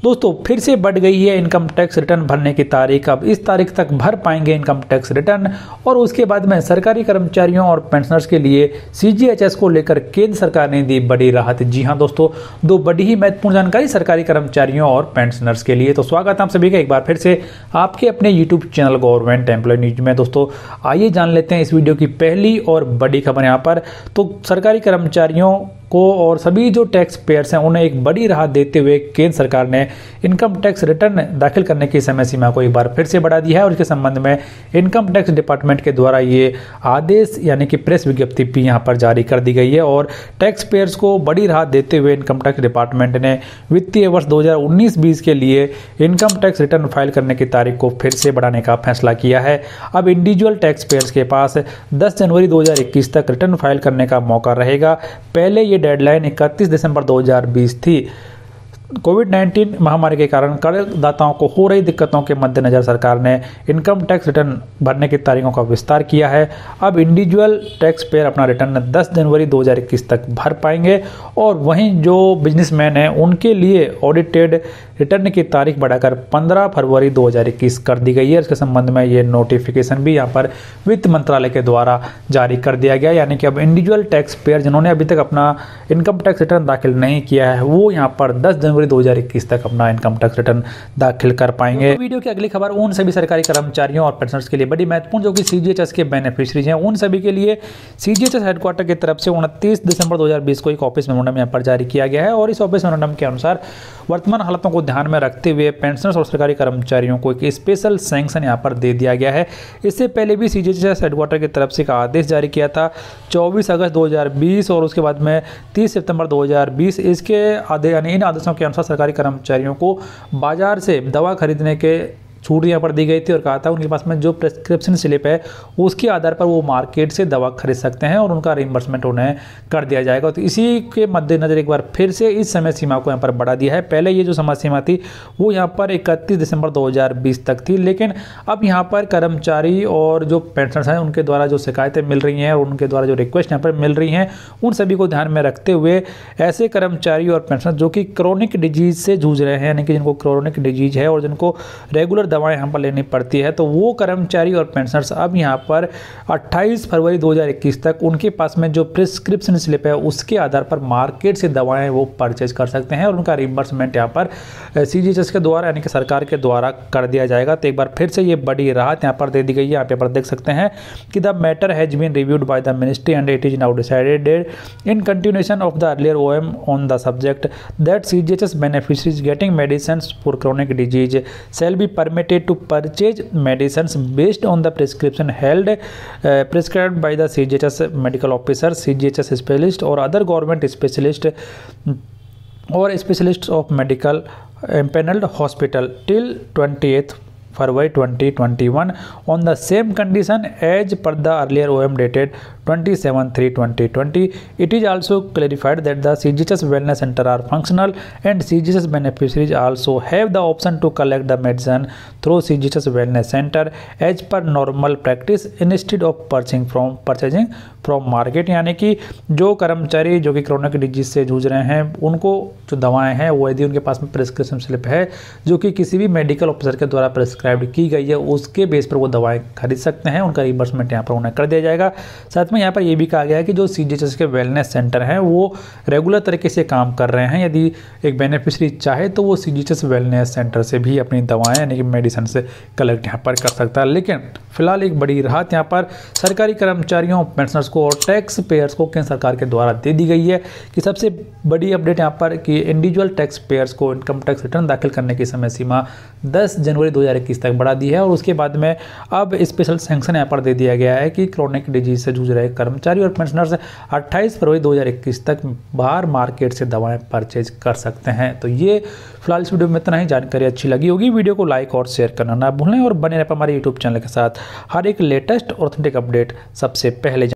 दोस्तों फिर से बढ़ गई है इनकम टैक्स रिटर्न भरने की तारीख। अब इस तारीख तक भर पाएंगे इनकम टैक्स रिटर्न और उसके बाद में सरकारी कर्मचारियों और पेंशनर्स के लिए सीजीएचएस को लेकर केंद्र सरकार ने दी बड़ी राहत। जी हां दोस्तों, दो बड़ी ही महत्वपूर्ण जानकारी सरकारी कर्मचारियों और पेंशनर्स के लिए। तो स्वागत है आप सभी का एक बार फिर से आपके अपने YouTube channel government employ news में। दोस्तों आइए जान लेते हैं इस वीडियो की पहली और बड़ी खबर यहाँ पर। तो सरकारी कर्मचारियों को और सभी जो टैक्स पेयर्स हैं उन्हें एक बड़ी राहत देते हुए केंद्र सरकार ने इनकम टैक्स रिटर्न दाखिल करने की समय सीमा को एक बार फिर से बढ़ा दिया है और इसके संबंध में इनकम टैक्स डिपार्टमेंट के द्वारा ये आदेश यानी कि प्रेस विज्ञप्ति भी यहाँ पर जारी कर दी गई है। और टैक्स पेयर्स को बड़ी राहत देते हुए इनकम टैक्स डिपार्टमेंट ने वित्तीय वर्ष 2019-20 के लिए इनकम टैक्स रिटर्न फाइल करने की तारीख को फिर से बढ़ाने का फैसला किया है। अब इंडिविजुअल टैक्स पेयर्स के पास 10 जनवरी 2021 तक रिटर्न फाइल करने का मौका रहेगा। पहले ये डेडलाइन 31 दिसंबर 2020 थी। कोविड-19 महामारी के कारण करदाताओं को हो रही दिक्कतों के मद्देनजर सरकार ने इनकम टैक्स रिटर्न भरने की तारीखों का विस्तार किया है। अब इंडिविजुअल टैक्स पेयर अपना रिटर्न 10 जनवरी 2021 तक भर पाएंगे और वहीं जो बिजनेसमैन हैं उनके लिए ऑडिटेड रिटर्न की तारीख बढ़ाकर 15 फरवरी 2021 कर दी गई है। इसके संबंध में ये नोटिफिकेशन भी यहाँ पर वित्त मंत्रालय के द्वारा जारी कर दिया गया। यानी कि अब इंडिविजुअल टैक्स पेयर जिन्होंने अभी तक अपना इनकम टैक्स रिटर्न दाखिल नहीं किया है वो यहाँ पर 10 जनवरी 2021 तक अपना इनकम टैक्स रिटर्न दाखिल कर पाएंगे। तो वीडियो की अगली खबर उन सभी सरकारी कर्मचारियों और पेंशनर्स के लिए बड़ी महत्वपूर्ण जो कि सीजीएचएस के बेनिफिशियरीज हैं उन सभी के लिए सीजीएचएस हेडक्वार्टर की तरफ से 29 दिसंबर 2020 को एक ऑफिस मेमोरेंडम यहाँ पर जारी किया गया है। और इस ऑफिस मेमोरेंडम के अनुसार वर्तमान हालातों को ध्यान में रखते हुए पेंशनर्स और सरकारी कर्मचारियों को एक स्पेशल सैंक्शन यहाँ पर दे दिया गया है। इससे पहले भी सीजीएचएस हेडक्वार्टर की तरफ से एक आदेश जारी किया था 24 अगस्त 2020 और उसके बाद में 30 सितंबर 2020। इसके आदेश यानी इन आदेशों के अनुसार सरकारी कर्मचारियों को बाजार से दवा खरीदने के छूट यहाँ पर दी गई थी और कहा था उनके पास में जो प्रेस्क्रिप्शन स्लिप है उसके आधार पर वो मार्केट से दवा खरीद सकते हैं और उनका रिइंबर्समेंट उन्हें कर दिया जाएगा। तो इसी के मद्देनजर एक बार फिर से इस समय सीमा को यहाँ पर बढ़ा दिया है। पहले ये जो समय सीमा थी वो यहाँ पर 31 दिसंबर 2020 तक थी, लेकिन अब यहाँ पर कर्मचारी और जो पेंशनर्स हैं उनके द्वारा जो शिकायतें मिल रही हैं और उनके द्वारा जो रिक्वेस्ट यहाँ पर मिल रही हैं उन सभी को ध्यान में रखते हुए ऐसे कर्मचारी और पेंशनर्स जो कि क्रोनिक डिजीज से जूझ रहे हैं यानी कि जिनको क्रोनिक डिजीज है और जिनको रेगुलर दवाएं यहाँ पर लेनी पड़ती है तो वो कर्मचारी और पेंशनर्स अब यहाँ पर 28 फरवरी 2021 तक उनके पास में जो प्रिस्क्रिप्शन स्लिप है उसके आधार पर मार्केट से दवाएं वो परचेज कर सकते हैं और उनका रिइंबर्समेंट यहाँ पर सीजीएचएस के द्वारा यानी कि सरकार के द्वारा कर दिया जाएगा। तो एक बार फिर से ये बड़ी राहत यहाँ पर दे दी गई है। आप यहाँ पर देख सकते हैं कि the matter has been reviewed by the ministry and it is now decided in continuation of the earlier OM on the subject that CGHS beneficiaries getting medicines for chronic disease shall be permitted to purchase medicines based on the prescription held prescribed by the CGHS medical officer, CGHS specialist or other government specialist or specialists of medical empaneled hospital till 28th February 2021 on the same condition as per the earlier OM dated 27/3/2020. It is also clarified that the CGHS wellness center are functional and CGHS beneficiaries also have the option to collect the medicine through CGHS wellness center as per normal practice instead of purchasing from market। यानी कि जो कर्मचारी जो कि chronic disease से जूझ रहे हैं उनको जो दवाएं हैं वो यदि उनके पास में प्रिस्क्रिप्शन स्लिप है जो कि किसी भी मेडिकल ऑफिसर के द्वारा प्रिस्क्राइब की गई है उसके बेस पर वो दवाएं खरीद सकते हैं। उनका रिइंबर्समेंट यहाँ पर उन्हें कर दिया जाएगा। साथ में यहाँ पर यह भी कहा गया है कि जो सीजीएचएस के वेलनेस सेंटर हैं वो रेगुलर तरीके से काम कर रहे हैं। यदि एक बेनिफिशरी चाहे तो वो सीजीएचएस वेलनेस सेंटर से भी अपनी दवाएं यानी कि मेडिसिन से कलेक्ट यहाँ पर कर सकता है। लेकिन फिलहाल एक बड़ी राहत यहाँ पर सरकारी कर्मचारियों पेंशनर्स को और टैक्स पेयर्स को केंद्र सरकार के द्वारा दे दी गई है कि सबसे बड़ी अपडेट यहाँ पर कि इंडिविजुअल टैक्स पेयर्स को इनकम टैक्स रिटर्न दाखिल करने की समय सीमा 10 जनवरी 2021 तक बढ़ा दी है। और उसके बाद में अब स्पेशल सैंक्शन यहाँ पर दे दिया गया है कि क्रोनिक डिजीज से जूझ रहे कर्मचारी और पेंशनर्स 28 फरवरी 2021 तक बाहर मार्केट से दवाएं परचेज कर सकते हैं। तो ये फिलहाल इस वीडियो में इतना ही। जानकारी अच्छी लगी होगी वीडियो को लाइक और शेयर करना ना भूलें और बने रहे हमारे यूट्यूब चैनल के साथ हर एक लेटेस्ट ऑथेंटिक अपडेट सबसे पहले